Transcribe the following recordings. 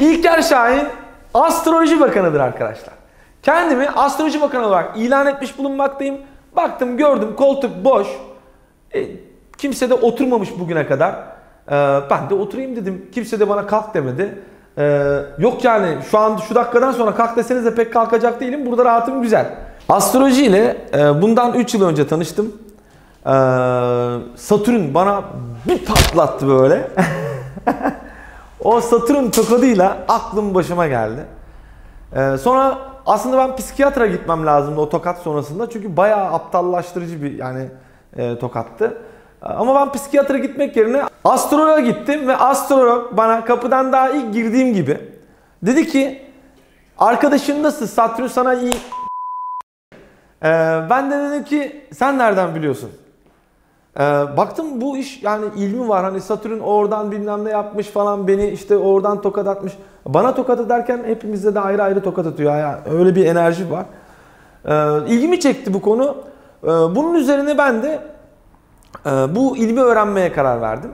İlker Şahin Astroloji Bakanı'dır arkadaşlar. Kendimi Astroloji Bakanı olarak ilan etmiş bulunmaktayım. Baktım, gördüm, koltuk boş. Kimse de oturmamış bugüne kadar. Ben de oturayım dedim. Kimse de bana kalk demedi. Yok yani şu an şu dakikadan sonra kalk deseniz de pek kalkacak değilim. Burada rahatım güzel. Astroloji ile bundan 3 yıl önce tanıştım. Satürn bana bir patlattı böyle. O Satürn tokadıyla aklım başıma geldi. Sonra aslında ben psikiyatra gitmem lazımdı o tokat sonrasında. Çünkü bayağı aptallaştırıcı bir tokattı. Ama ben psikiyatra gitmek yerine astroloğa gittim ve astrolog bana kapıdan daha ilk girdiğim gibi dedi ki arkadaşın nasıl? Satürn sana iyi. Ben de dedim ki sen nereden biliyorsun? Baktım bu iş yani ilmi var. Hani Satürn oradan bilmem ne yapmış falan, beni işte oradan tokat atmış. Bana tokat ederken hepimizde de ayrı ayrı tokat atıyor. Yani öyle bir enerji var. İlgimi çekti bu konu. Bunun üzerine ben de bu ilmi öğrenmeye karar verdim.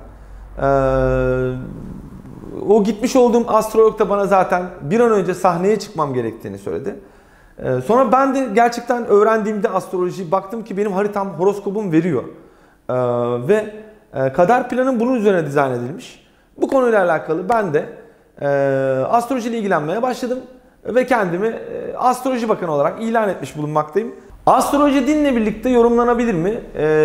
O gitmiş olduğum astrolog da bana zaten bir an önce sahneye çıkmam gerektiğini söyledi. Sonra ben de gerçekten öğrendiğimde astrolojiyi baktım ki benim haritam, horoskopum veriyor. Ve kader planım bunun üzerine dizayn edilmiş. Bu konuyla alakalı ben de astrolojiyle ilgilenmeye başladım. Ve kendimi Astroloji Bakanı olarak ilan etmiş bulunmaktayım. Astroloji dinle birlikte yorumlanabilir mi?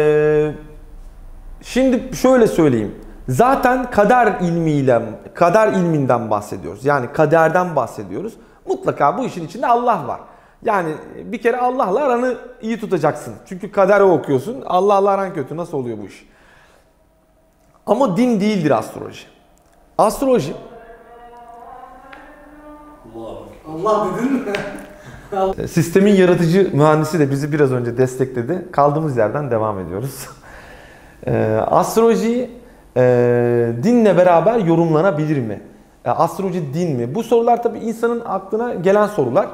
Şimdi şöyle söyleyeyim. Zaten kader ilminden bahsediyoruz. Yani kaderden bahsediyoruz. Mutlaka bu işin içinde Allah var. Yani bir kere Allah'la aranı iyi tutacaksın. Çünkü kaderi okuyorsun. Allah'la aran kötü. Nasıl oluyor bu iş? Ama din değildir astroloji. Astroloji... Allah dedin mi? Sistemin yaratıcı mühendisi de bizi biraz önce destekledi. Kaldığımız yerden devam ediyoruz. Astroloji dinle beraber yorumlanabilir mi? Astroloji din mi? Bu sorular tabii insanın aklına gelen sorular.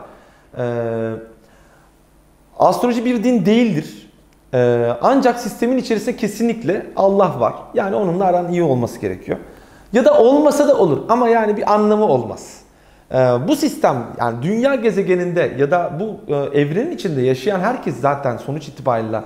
Astroloji bir din değildir. Ancak sistemin içerisinde kesinlikle Allah var. Yani onunla aran iyi olması gerekiyor. Ya da olmasa da olur ama yani bir anlamı olmaz. Bu sistem yani dünya gezegeninde ya da bu evrenin içinde yaşayan herkes zaten sonuç itibariyle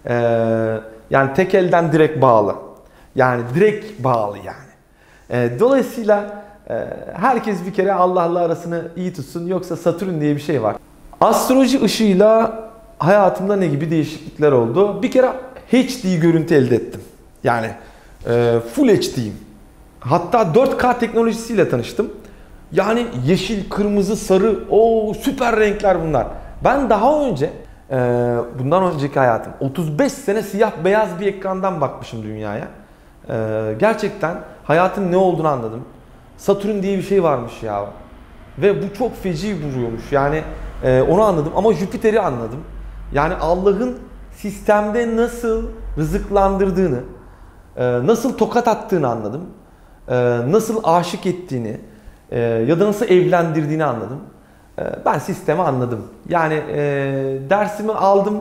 yani tek elden direkt bağlı. Yani direkt bağlı yani. Dolayısıyla herkes bir kere Allah'la arasını iyi tutsun, yoksa Satürn diye bir şey var. Astroloji ışığıyla hayatımda ne gibi değişiklikler oldu? Bir kere HD görüntü elde ettim. Yani Full HD'yim. Hatta 4K teknolojisiyle tanıştım. Yani yeşil, kırmızı, sarı, o süper renkler bunlar. Ben daha önce, bundan önceki hayatım, 35 sene siyah beyaz bir ekrandan bakmışım dünyaya. Gerçekten hayatın ne olduğunu anladım. Satürn diye bir şey varmış ya. Ve bu çok feci vuruyormuş. Yani onu anladım ama Jüpiter'i anladım. Yani Allah'ın sistemde nasıl rızıklandırdığını, nasıl tokat attığını anladım. Nasıl aşık ettiğini ya da nasıl evlendirdiğini anladım. Ben sistemi anladım. Yani dersimi aldım.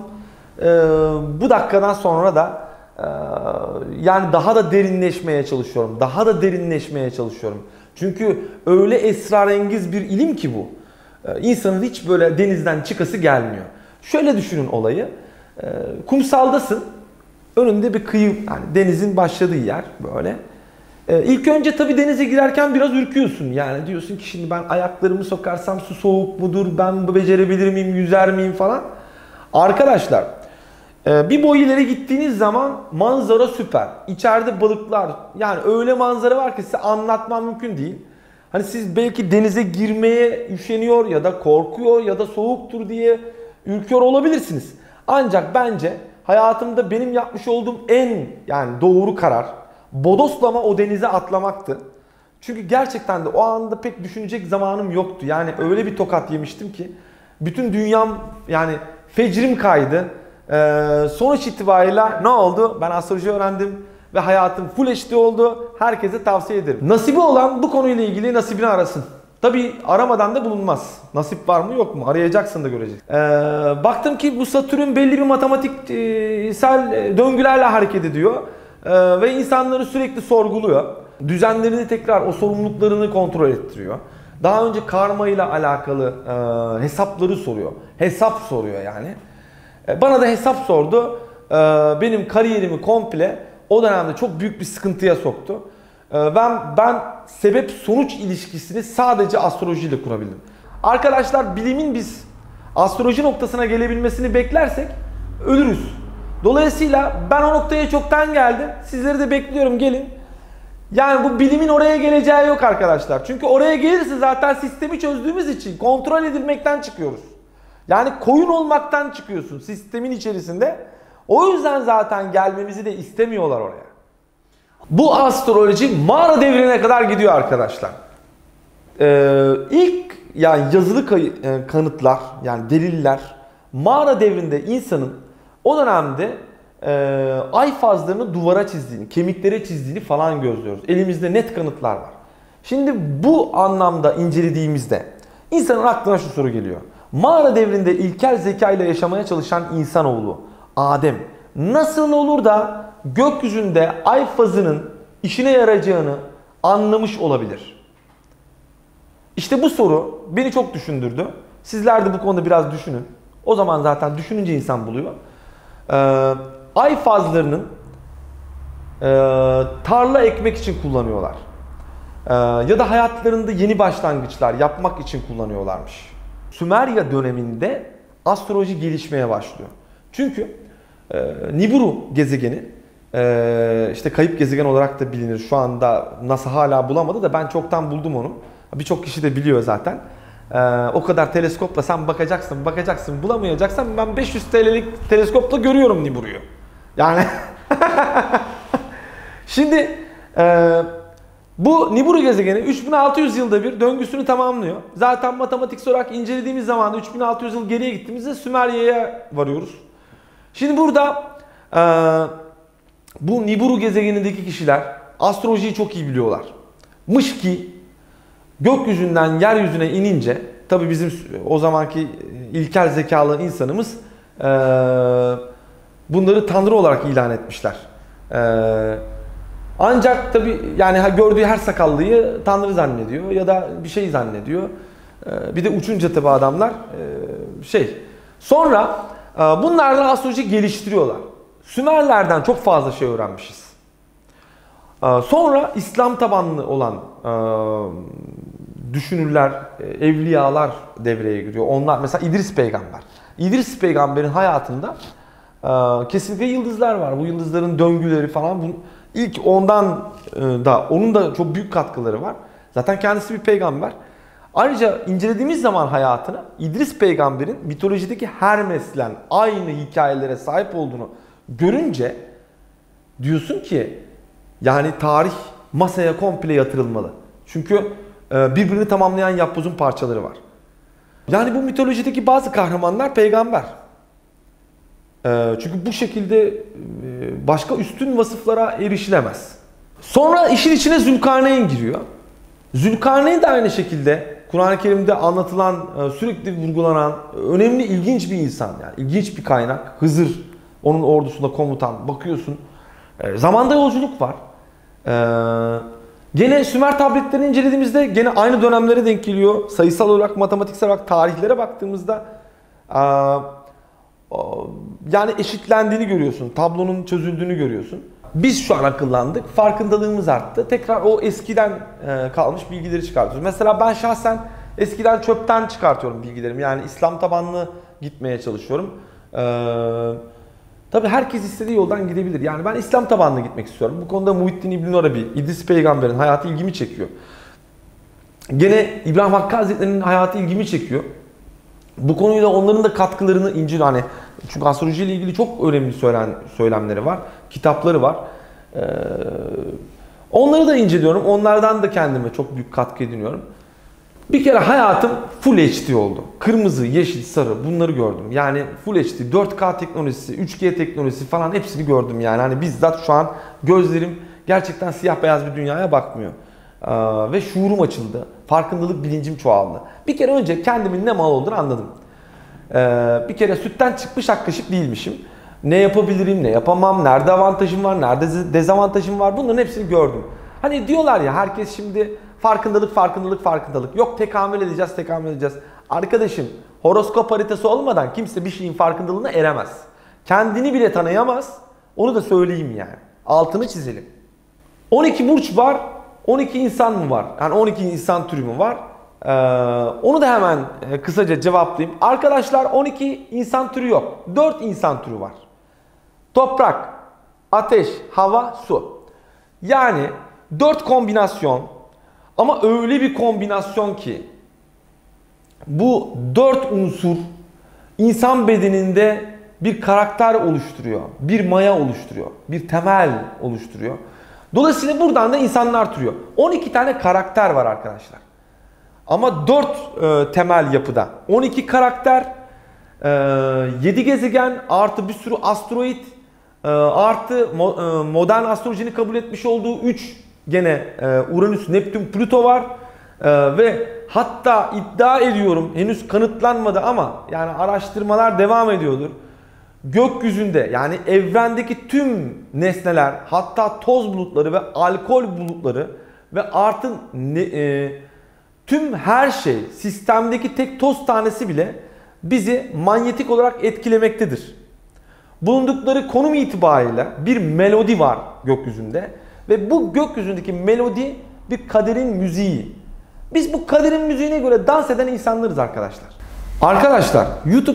Bu dakikadan sonra da yani daha da derinleşmeye çalışıyorum. Daha da derinleşmeye çalışıyorum. Çünkü öyle esrarengiz bir ilim ki bu. İnsanın hiç böyle denizden çıkası gelmiyor. Şöyle düşünün olayı. Kumsaldasın. Önünde bir kıyı, yani denizin başladığı yer böyle. İlk önce tabii denize girerken biraz ürküyorsun. Yani diyorsun ki şimdi ben ayaklarımı sokarsam su soğuk mudur? Ben becerebilir miyim? Yüzer miyim falan. Arkadaşlar bir boy ileri gittiğiniz zaman manzara süper. İçeride balıklar, yani öyle manzara var ki size anlatmam mümkün değil. Hani siz belki denize girmeye üşeniyor ya da korkuyor ya da soğuktur diye ürküyor olabilirsiniz. Ancak bence hayatımda benim yapmış olduğum en yani doğru karar bodoslama o denize atlamaktı. Çünkü gerçekten de o anda pek düşünecek zamanım yoktu. Yani öyle bir tokat yemiştim ki bütün dünyam yani fecrim kaydı. Sonuç itibariyle ne oldu? Ben astroloji öğrendim ve hayatım Full HD oldu. Herkese tavsiye ederim. Nasibi olan bu konuyla ilgili nasibini arasın. Tabii aramadan da bulunmaz. Nasip var mı yok mu? Arayacaksın da göreceksin. Baktım ki bu Satürn belli bir matematiksel döngülerle hareket ediyor. Ve insanları sürekli sorguluyor. Düzenlerini tekrar, o sorumluluklarını kontrol ettiriyor. Daha önce karma ile alakalı hesapları soruyor. Hesap soruyor yani. Bana da hesap sordu. Benim kariyerimi komple o dönemde çok büyük bir sıkıntıya soktu. Ben sebep sonuç ilişkisini sadece astrolojiyle kurabildim. Arkadaşlar bilimin biz astroloji noktasına gelebilmesini beklersek ölürüz. Dolayısıyla ben o noktaya çoktan geldim. Sizleri de bekliyorum, gelin. Yani bu bilimin oraya geleceği yok arkadaşlar. Çünkü oraya gelirse zaten sistemi çözdüğümüz için kontrol edilmekten çıkıyoruz. Yani koyun olmaktan çıkıyorsun sistemin içerisinde. O yüzden zaten gelmemizi de istemiyorlar oraya. Bu astroloji mağara devrine kadar gidiyor arkadaşlar. İlk yani yazılı kanıtlar, yani deliller mağara devrinde insanın o dönemde ay fazlarını duvara çizdiğini, kemiklere çizdiğini falan gözlüyoruz. Elimizde net kanıtlar var. Şimdi bu anlamda incelediğimizde insanın aklına şu soru geliyor. Mağara devrinde ilkel zeka ile yaşamaya çalışan insanoğlu Adem nasıl olur da gökyüzünde ay fazının işine yarayacağını anlamış olabilir? İşte bu soru beni çok düşündürdü. Sizler de bu konuda biraz düşünün. O zaman zaten düşününce insan buluyor. Ay fazlarının tarla ekmek için kullanıyorlar. Ya da hayatlarında yeni başlangıçlar yapmak için kullanıyorlarmış. Sümerya döneminde astroloji gelişmeye başlıyor. Çünkü Nibiru gezegeni, işte kayıp gezegen olarak da bilinir. Şu anda NASA hala bulamadı da ben çoktan buldum onu. Birçok kişi de biliyor zaten. O kadar teleskopla sen bakacaksın bulamayacaksan ben 500 TL'lik teleskopla görüyorum Nibiru'yu. Yani şimdi bu Nibiru gezegeni 3600 yılda bir döngüsünü tamamlıyor. Zaten matematiksel olarak incelediğimiz zaman 3600 yıl geriye gittiğimizde Sümerya'ya varıyoruz. Şimdi burada bu Nibiru gezegenindeki kişiler astrolojiyi çok iyi biliyorlar. Mış ki gökyüzünden yeryüzüne inince, tabi bizim o zamanki ilkel zekalı insanımız bunları tanrı olarak ilan etmişler. Ancak tabi yani gördüğü her sakallıyı tanrı zannediyor ya da bir şey zannediyor. Bir de uçunca tabi adamlar Sonra bunlardan astroloji geliştiriyorlar. Sümerlerden çok fazla şey öğrenmişiz. Sonra İslam tabanlı olan düşünürler, evliyalar devreye giriyor. Onlar mesela İdris peygamber. İdris peygamberin hayatında kesinlikle yıldızlar var. Bu yıldızların döngüleri falan. İlk ondan da onun da çok büyük katkıları var. Zaten kendisi bir peygamber. Ayrıca incelediğimiz zaman hayatını İdris peygamberin mitolojideki Hermes'le aynı hikayelere sahip olduğunu görünce diyorsun ki yani tarih masaya komple yatırılmalı. Çünkü birbirini tamamlayan yapbozun parçaları var. Yani bu mitolojideki bazı kahramanlar peygamber. Çünkü bu şekilde başka üstün vasıflara erişilemez. Sonra işin içine Zülkarneyn giriyor. Zülkarneyn de aynı şekilde Kur'an-ı Kerim'de anlatılan, sürekli vurgulanan önemli, ilginç bir insan. Yani ilginç bir kaynak. Hızır, onun ordusunda komutan. Bakıyorsun. Zamanda yolculuk var. Gene Sümer tabletlerini incelediğimizde gene aynı dönemlere denk geliyor. Sayısal olarak, matematiksel olarak tarihlere baktığımızda yani eşitlendiğini görüyorsun. Tablonun çözüldüğünü görüyorsun. Biz şu an akıllandık. Farkındalığımız arttı. Tekrar o eskiden kalmış bilgileri çıkartıyoruz. Mesela ben şahsen eskiden çöpten çıkartıyorum bilgilerimi. Yani İslam tabanlı gitmeye çalışıyorum. Tabii herkes istediği yoldan gidebilir. Yani ben İslam tabanlı gitmek istiyorum. Bu konuda Muhittin İbn Arabi, İdris peygamberin hayatı ilgimi çekiyor. Gene İbrahim Hakkı Hazretleri'nin hayatı ilgimi çekiyor. Bu konuyla onların da katkılarını inceliyorum. Hani çünkü astroloji ile ilgili çok önemli söylemleri var, kitapları var. Onları da inceliyorum. Onlardan da kendime çok büyük katkı ediniyorum. Bir kere hayatım Full HD oldu. Kırmızı, yeşil, sarı bunları gördüm. Yani Full HD, 4K teknolojisi, 3G teknolojisi falan hepsini gördüm yani. Hani bizzat şu an gözlerim gerçekten siyah beyaz bir dünyaya bakmıyor. Ve şuurum açıldı. Farkındalık bilincim çoğaldı. Bir kere önce kendimin ne mal olduğunu anladım. Bir kere sütten çıkmış ak kaşık değilmişim. Ne yapabilirim, ne yapamam, nerede avantajım var, nerede dezavantajım var bunların hepsini gördüm. Hani diyorlar ya herkes şimdi farkındalık. Yok tekamül edeceğiz. Arkadaşım, horoskop haritası olmadan kimse bir şeyin farkındalığına eremez. Kendini bile tanıyamaz. Onu da söyleyeyim yani. Altını çizelim. 12 burç var. 12 insan mı var? Yani 12 insan türü mü var? Onu da hemen kısaca cevaplayayım. Arkadaşlar 12 insan türü yok. 4 insan türü var. Toprak, ateş, hava, su. Yani 4 kombinasyon ama öyle bir kombinasyon ki bu 4 unsur insan bedeninde bir karakter oluşturuyor, bir maya oluşturuyor, bir temel oluşturuyor. Dolayısıyla buradan da insanlar türüyor. 12 tane karakter var arkadaşlar. Ama 4 temel yapıda. 12 karakter, 7 gezegen artı bir sürü asteroid artı modern astrolojinin kabul etmiş olduğu 3 gene Uranüs, Neptün, Plüto var. Ve hatta iddia ediyorum, henüz kanıtlanmadı ama yani araştırmalar devam ediyordur. Gökyüzünde yani evrendeki tüm nesneler, hatta toz bulutları ve alkol bulutları ve artı tüm her şey, sistemdeki tek toz tanesi bile bizi manyetik olarak etkilemektedir. Bulundukları konum itibariyle bir melodi var gökyüzünde ve bu gökyüzündeki melodi bir kaderin müziği. Biz bu kaderin müziğine göre dans eden insanlarız arkadaşlar. Arkadaşlar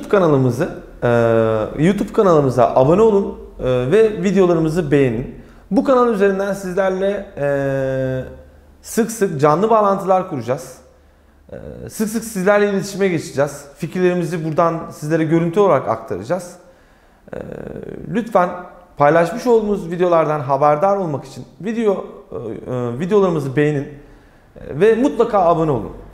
YouTube kanalımıza abone olun ve videolarımızı beğenin. Bu kanal üzerinden sizlerle sık sık canlı bağlantılar kuracağız. Sık sık sizlerle iletişime geçeceğiz. Fikirlerimizi buradan sizlere görüntü olarak aktaracağız. Lütfen paylaşmış olduğumuz videolardan haberdar olmak için videolarımızı beğenin ve mutlaka abone olun.